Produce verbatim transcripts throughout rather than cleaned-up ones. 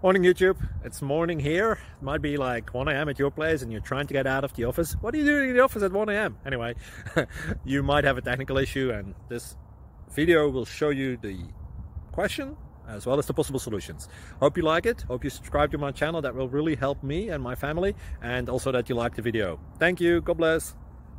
Morning YouTube, it's morning here. It might be like one A M at your place and you're trying to get out of the office. What are you doing in the office at one A M? Anyway, you might have a technical issue and this video will show you the question as well as the possible solutions. Hope you like it, hope you subscribe to my channel. That will really help me and my family, and also that you like the video. Thank you, God bless.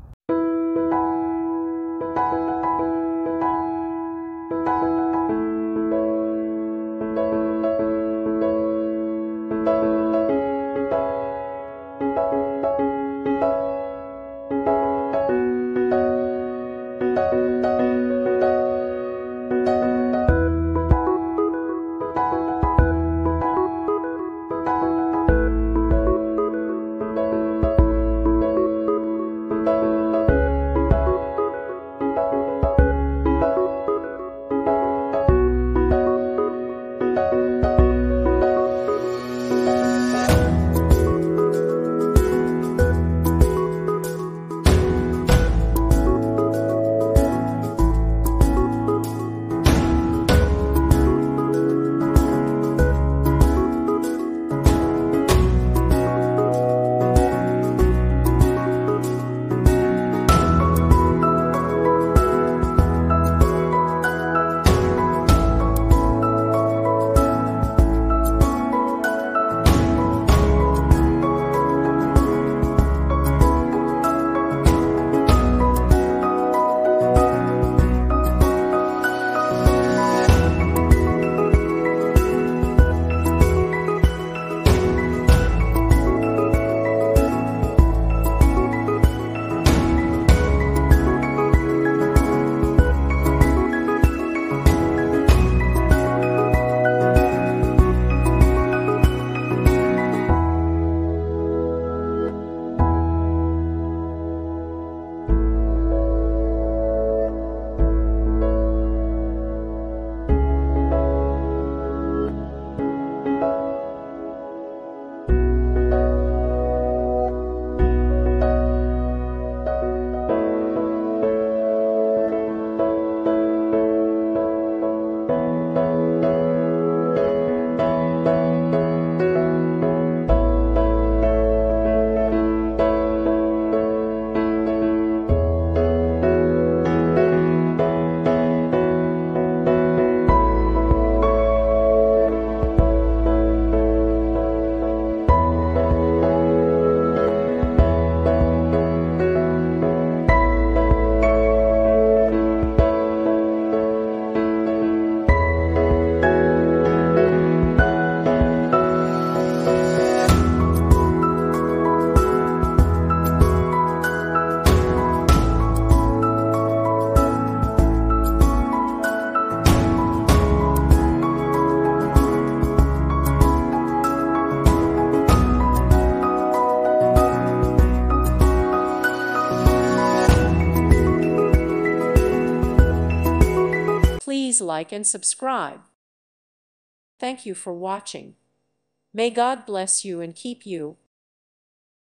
Please like and subscribe. Thank you for watching. May God bless you and keep you.